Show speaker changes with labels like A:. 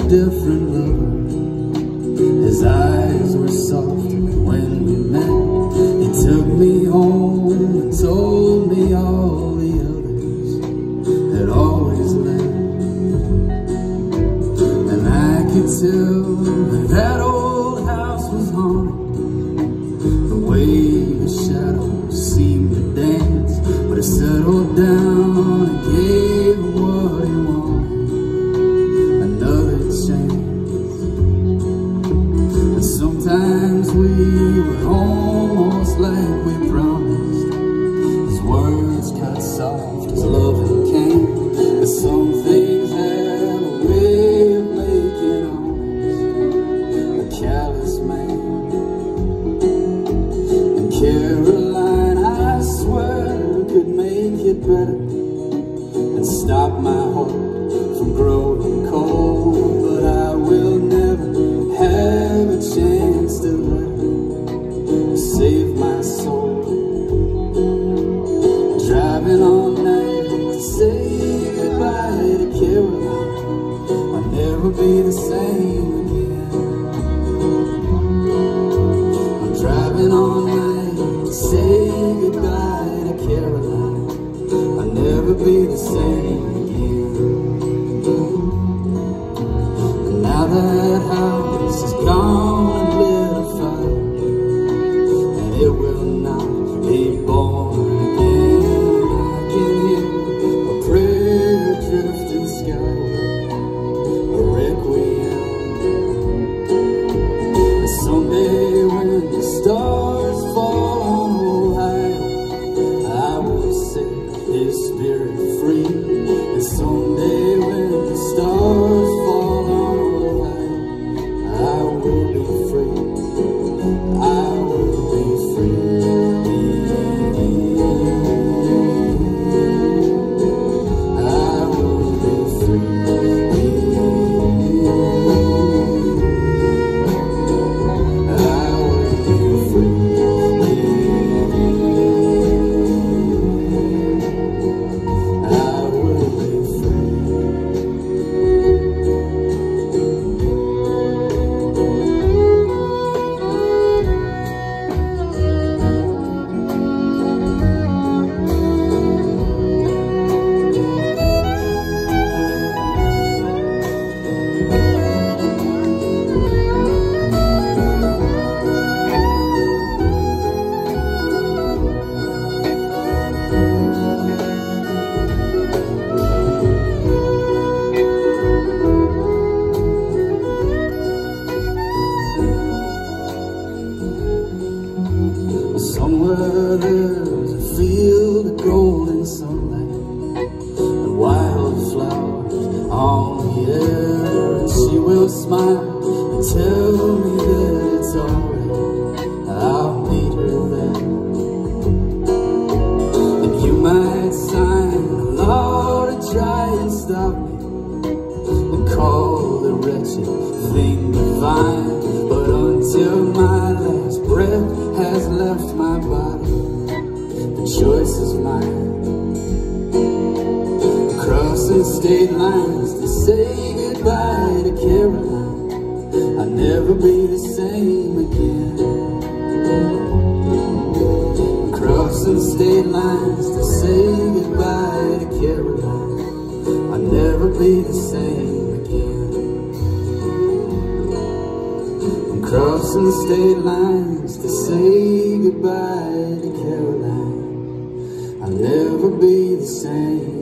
A: different lover. His eyes were soft when we met. He took me home and told me all the others had always left. And I could tell that that old house was haunted, the way the shadows seemed to dance. But I settled down and gave him what he wanted, another chance. And sometimes we were almost like we promised. His words cut soft as loving came. But some things have a way of making honest a callous man. And Caroline, I swear, could make it better and stop my heart from growing cold. But I will never have a chance to let her save my soul. Driving all night to say goodbye to Caroline, I'll never be the same again. I'm driving all night to say goodbye to Caroline, I'll never be the same again. And now that house is gone and lit a fire, and it will not be born again. I can hear a prayer drifting skyward, a requiem. And someday when the stars fall on Ohio, I will set his spirit free. And someday when the stars fall on Ohio, I will be free. I will be free. I will be free. I will be free. I will be free. Somewhere there's a field of golden sunlight and wildflowers on the air. And she will smile and tell me that it's alright, I'll meet her there. And you might sign a law to try and stop me and call the wretched thing divine. But until my last breath has left my body, the choice is mine. Crossing state lines to say goodbye to Caroline, I'll never be the same again. Crossing state lines to say goodbye to Caroline, I'll never be the same again. Crossing state lines to say goodbye to Caroline, I'll never be the same.